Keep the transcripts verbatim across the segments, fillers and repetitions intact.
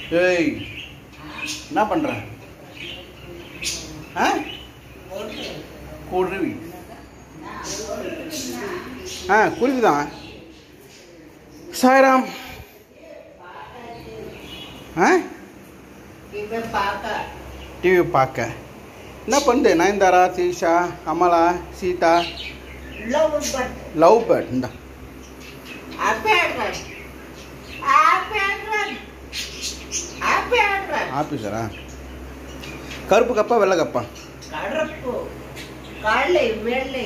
ஏய் என்ன பண்ற? ஆ குருவி. ஆ குருவி தான். சாய்ராம். ஆ டிவி பார்க்க என்ன பண்ணுது? நயன்தாரா, தீஷா, அமலா, சீதா. Love bird. இந்த ஆபீசரா? கருப்பு கப்பா வெள்ளை கப்பா? கருப்பு காலை வெள்ளை.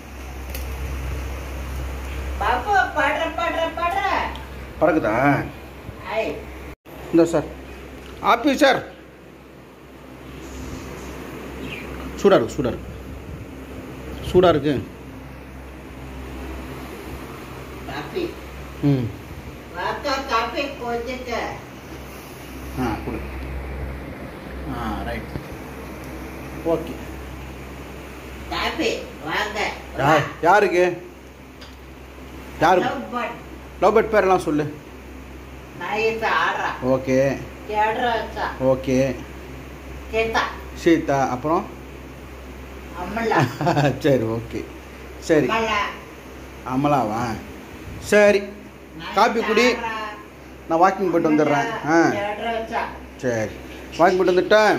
பாப்பா படுற படுற படுற பறக்குதா? இந்த சார் ஆபீசர். சூடா இருக்கு சூடா இருக்கு சூடா இருக்கு. காபி. ம் வாக்கா காபி போடுங்க. ஆ கொடு. ஆ ரைட். ஓகே. காபி வாங்க. யார் யாருக்கு? யாரு? Love bird. லவ் பேர்ட் பேரெல்லாம் சொல்லு. நாயசா ஆரா. ஓகே. கேட்ராசா. ஓகே. கேட்டா. சீதா. அப்புறம் அமலா. சரி ஓகே. சரி அமலா. அமலாவா? சரி காப்பி குடி. நான் வாக்கிங் போயிட்டு வந்துடுறேன். ஆ சரி வாக்கிங் போயிட்டு வந்துட்டேன்.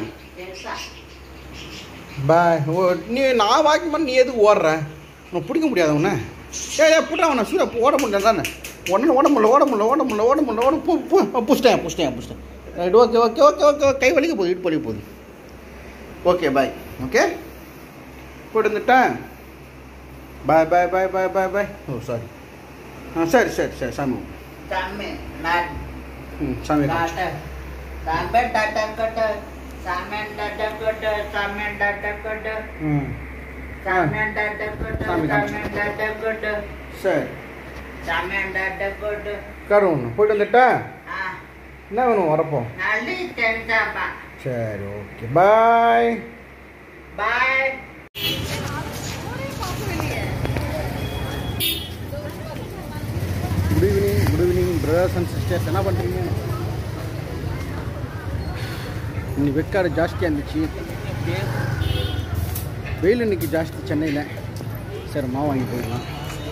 பாய். ஓ நீ நான் வாக்கிங் பண்ண நீ எதுக்கு ஓடுற? உனக்கு பிடிக்க முடியாது உன்னை. ஏ ஏ புட்டா அவனை சூட ஓட முடியல தானே. உடனே ஓட முடியல ஓட முடியல ஓட முடியல ஓட முடியல ஓட பூ பூ புஷ்டேன் புஷ்டேன் புஷ்டேன். Right okay okay okay okay. கை வலிக்க போகுது, இடுப்பு வலிக்க போகுது. Okay bye. ஓகே போயிட்டு வந்துட்டேன். பாய் பாய் பாய் பாய் பாய் பாய். ஓ சாரி. ஆ சரி சரி சரி சாமி. சாமி நான். ம் சாமி டாடா. சாமி டாடா கட்ட. சாமி டாடா கட்ட. சாமி டாடா கட்ட. ம் சாமி டாடா கட்ட. சாமி டாடா கட்ட. சரி சாமி டாடா கட்ட. கரும் போயிட்டு வந்துட்டேன். ஆ என்ன வேணும் வரப்போ? நல்லி தெரிஞ்சாப்பா. சரி okay bye bye. Good evening good evening brothers and sisters. என்ன பண்ணுறீங்க? இன்னைக்கு வெக்காடு ஜாஸ்தியாக இருந்துச்சு. வெயில் இன்னைக்கு ஜாஸ்தி சென்னையில். சரி மாவு வாங்கி போயிடலாம்.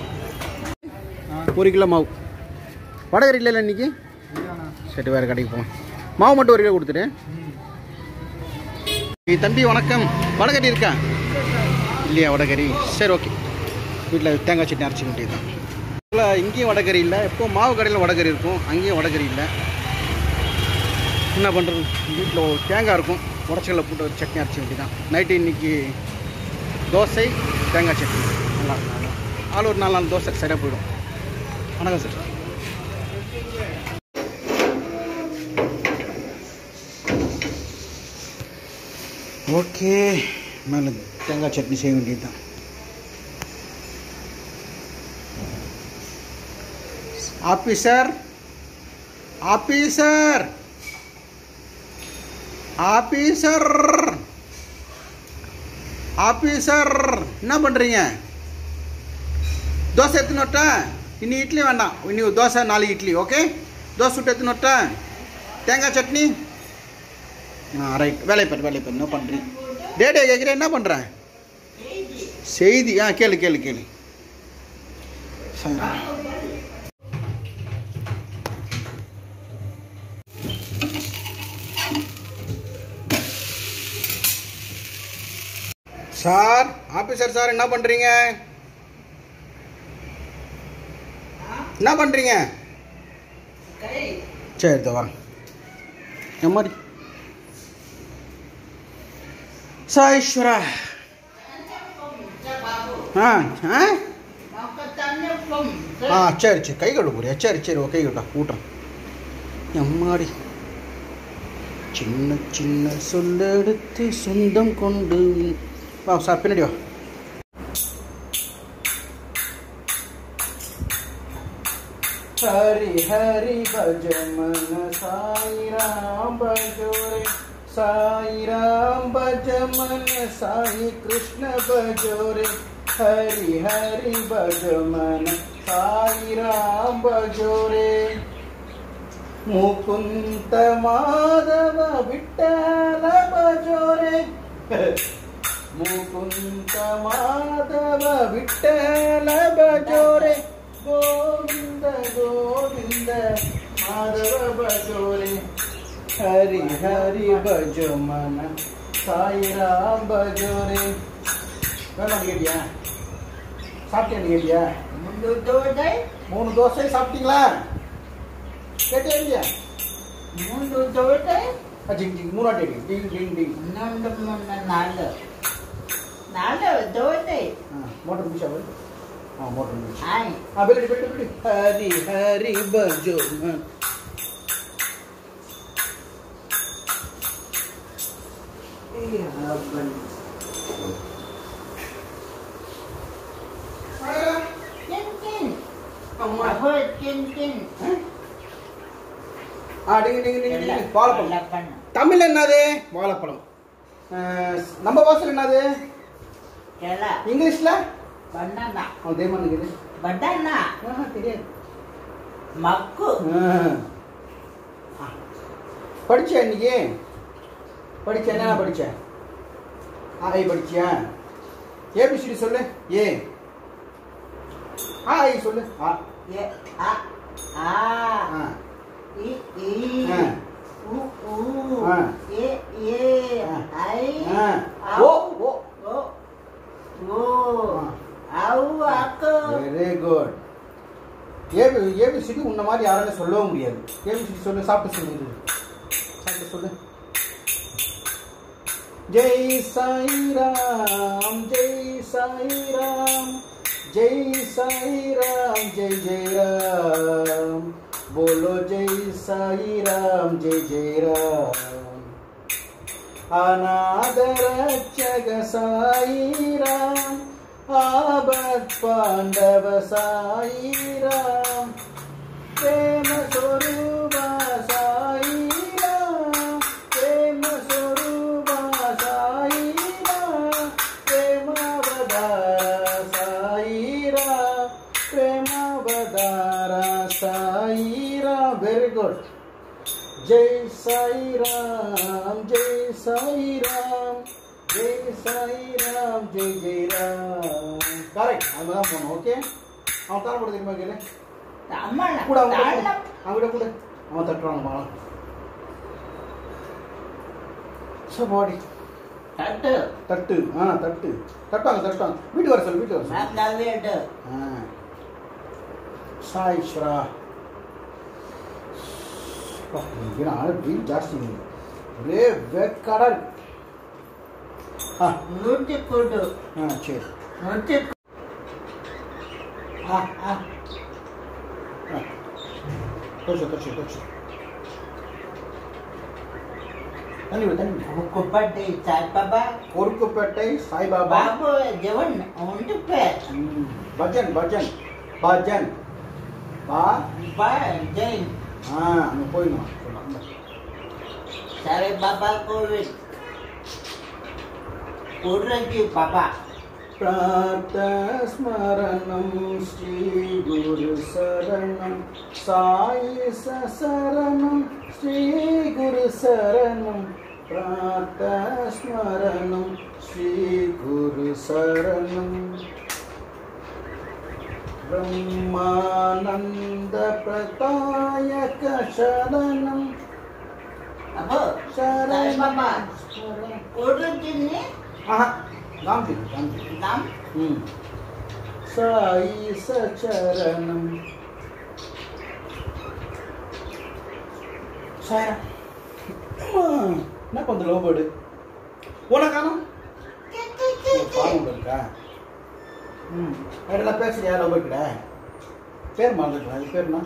ஒரு கிலோ மாவு. வடகறி இல்லைல்ல இன்னைக்கு? சரி வேறு கடைக்கு போகலாம். மாவு மட்டும் ஒரு கிலோ கொடுத்துட்டு. தம்பி வணக்கம். வடகறி இருக்கா? இல்லையா வடகறி? சரி ஓகே. வீட்டில் தேங்காய் சட்னி அரைச்சி வேண்டியது தான். இல்லை இங்கேயும் வடகறி இல்லை. எப்போ மாவு கடையில் வடகறி இருக்கும், அங்கேயும் வடகறி இல்லை. என்ன பண்ணுறது? வீட்டில் தேங்காய் இருக்கும், உடச்சலில் போட்டு ஒரு சட்னி அரைச்சி வேண்டியது தான். நைட்டு இன்றைக்கி தோசை தேங்காய் சட்னி நல்லா இருக்கும். ஆள் ஒரு நாலு நாலு தோசை சரியாக போயிடும். வணக்கம் சார். ஓகே மேலே தேங்காய் சட்னி செய்ய வேண்டியது தான். ஆபீசர் ஆபீசர் ஆபீசர் ஆபீசர் என்ன பண்ணுறீங்க? தோசை எடுத்துன்னு வரட்டேன்? இன்னி இட்லி வேண்டாம். இன்னி தோசை நாலு இட்லி. ஓகே தோசை சுட்டு எடுத்துன்னு வரட்டேன்? தேங்காய் சட்னி. ஆ ரைட். வேலையை பாரு வேலையை பாரு. என்ன பண்ணுறீங்க? டேடே கேட்குறேன். என்ன பண்ணுறேன்? செய்தி. ஆ கேளு கேளு கேளு. சார் ஆபீசர் சார் என்ன பண்ணுறீங்க? என்ன பண்ணுறீங்க? சரி தோ வரேன். என் மாதிரி சாயேஸ்வரா. ஆ ஆ ஆ சரி சரி கை கழுவு போறியா? சரி சரி ஓ கை கட்டா ஊட்டுறேன். எம்மாடி சின்ன சின்ன சொல்லெடுத்து சொந்தம் கொண்டு வா சார் பின்னாடி வா. ஹரி ஹரி பஜ மன சாய் ராம் பஜோரே சாய் ராம் பஜ மன சாய் கிருஷ்ண பஜோரே ஹரி ஹரி பஜ மன சாய் ராம் பஜோரே. मुकुंद माधव विठ्ठल भजोरे मुकुंद माधव विठ्ठल भजोरे गोविंद गोविंद माधव भजोरे हरि हरि भजो मन साई राम भजोरे வேணாம் கேட்டியா சாப்பிட்டேன்னு கேட்டியா மூணு தோசை மூணு தோசை சாப்பிட்டீங்களா கேட்டியா இல்லையா மூணு தோசை ஜிங் ஜிங் மூணாட்டி டிங் டிங் டிங் இன்னொன்று மூணு நாலு நாலு தோசை மோட்டர் முடிச்சா போய் ஆ மோட்டர் முடிச்சு ஆய் ஆ பெல்லடி பெல்லடி பெல்லடி ஹரி ஹரி பஜோ வாழைப்பழம் தமிழ் என்னது வாழைப்பழம் நம்ம பாஷையில் என்னது இங்கிலீஷ்ல பனானா அவன் தெரியுமா பனானா தெரியாது மக்கு படிச்ச இன்னைக்கு படிச்ச என்ன படிச்ச ஆ படிச்சியா ஏபிசிடி சொல்லு ஏ ஆ சொல்லு ஆ ஏ ஆ ஆ இ இ உ உ ஏ ஏ ஐ ஓ ஓ ஓ ஓ ஆவு ஆக்கு வெரி குட் ஏபி ஏபிசிடி உன்ன மாதிரி யாராலும் சொல்லவே முடியாது ஏபிசிடி சொல்லு சாப்பிட்டு சொல்லு சாப்பிட்டு சொல்லு जय साई राम जय साई राम जय साई राम जय जय राम बोलो जय साई राम जय जय राम अनाथ रक्षक साई राम आबद पांडव साई राम प्रेम स्वरूप साई राम प्रेम स्वरूप साई राम प्रेमावतारा साई राम प्रेमावतारा साई राम वेरी गुड जय साई राम जय साई राम जय साई राम जय जय राम करेक्ट அதுதான் போணும் ஓகே அவன் தாளம் போட தெரியுமா கேளு அம்மா கூட அவங்க தாளம் அவங்க கூட அவன் தட்டுறாங்க மாலாம் சபாடி தட்டு தட்டு ஆ தட்டு தட்டாங்க தட்டாங்க வீட்டு வர சொல்லு வீட்டு வர சொல்லு நான் வீடு ஆ சாய் ஸ்ரா இங்கே ஆள் வெயில் ஜாஸ்தி ஒரே வேக்காடா இருக்கு ஆ நூற்றி கூட்டு ஆ சரி நூற்றி ஆ ஆ தொச்சு தொச்சு தொச்சு தண்ணி விடு தண்ணி விடு குப்பட்டி சாய்பாபா கொருக்குப்பேட்டை சாய்பாபா பாபு ஜெவன் உண்டு பேர் ம், பஜன் பஜன் பஜன் பா பா ஜெயின் ஆ அங்கே போயிடணும் சாய் பாபா கோவில் குர்ரஜி பாபா प्रातस्मरणं श्री गुरु शरणं साई शरणं श्री गुरु शरणं प्रातस्मरणं श्री गुरु शरणं ब्रह्मानंद प्रदायक शरणं அப்போ சாய் பாபா குர்ரஜின்னு आहा नाम दे नाम दे நாம் हम्म साई सचरणम सारा என்ன பண்ண லோ பேர்டு போன காணோம் பாவம் இருக்கா ம் எல்லாம் பேசுறியா லோ பேர்டு பேர் மறந்துட்டா இது பேர் என்ன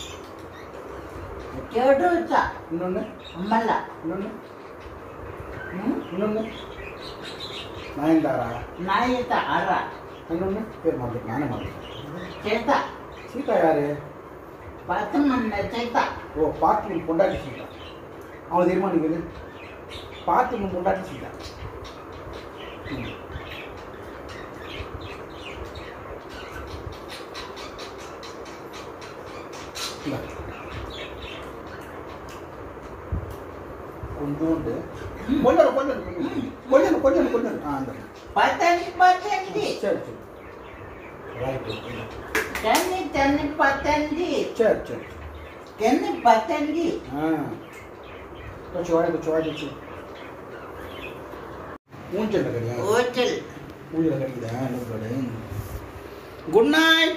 கேட்டுச்சா இன்னொன்று அம்மல்ல இன்னொன்று இன்னொன்று நயன்தாரா நாயத்த ஆறா இன்னொன்று பேர் மறந்துட்டு நானே மறந்துட்டேன் சேத்தா சீதா யாரு பத்து மணி சேத்தா ஓ பாத்திமன் பொண்டாட்டி சீதா அவன் தெரியுமா நீங்கள் பாத்திமன் பொண்டாட்டி சீதா ம். இந்தா. கொஞ்சோண்டு கொஞ்சம் கொஞ்சம் கொஞ்சம் கொஞ்சம் கொஞ்சம் ஆ அந்த பத்தஞ்சு பத்தஞ்சு சரி சரி ரைட்டு தண்ணி தண்ணி பத்தஞ்சு சரி சரி தண்ணி பத்தஞ்சு ஆ கொஞ்சம் வாய் கொஞ்சம் வாய் வச்சு ஊஞ்சல் கடியா ஊஞ்சல் ஊஞ்சல் கடிக்குதா நோக்கடு குட் நைட்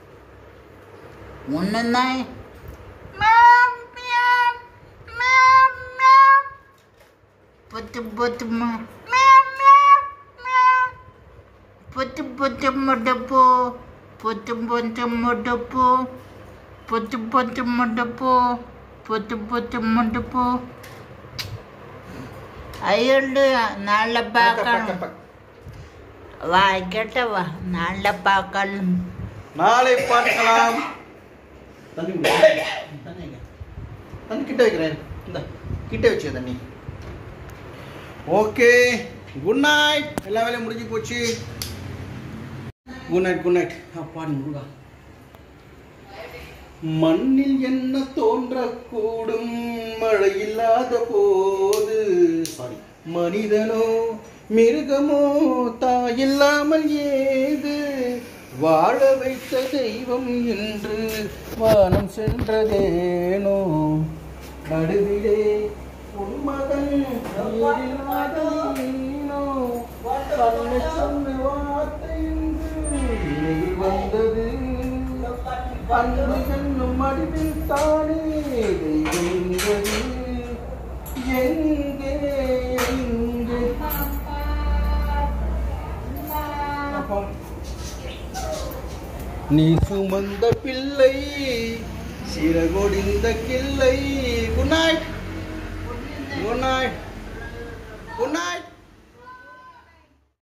ஒன்று நாய் மேம் மேம் மேம் மேம் புத்து புத்து மேம் மேம் மேம் புத்து புத்து முடப்பு புத்து புத்து முடப்பு புத்து புத்து முடப்பு புத்து புத்து முடப்பு ஐயோண்டு நாளை பார்க்கணும் வா கேட்ட வா நாளை பார்க்கணும் நாளை பார்க்கலாம் தண்ணி தண்ணி தண்ணி கிட்ட வைக்கிறேன் இந்த கிட்ட வச்சு தண்ணி ஓகே குட் நைட் எல்லா வேலையும் முடிஞ்சு போச்சு குட் நைட் குட் நைட் அப்பாடி முருகா மண்ணில் என்ன தோன்றக்கூடும் மழை இல்லாத போது சாரி மனிதனோ மிருகமோ தாயில்லாமல் ஏது வாழ வைத்த தெய்வம் என்று வானம் சென்றதேனோ நடுவிலே உன்மகன் நீனோ தன்னை சொன்ன வார்த்தை என்று வந்தது அன்பு என்னும் மடிவில் தானே தெய்வம் எங்கே எங்கே நீ சுமந்த பிள்ளை சிறகொடிந்த கிள்ளை குண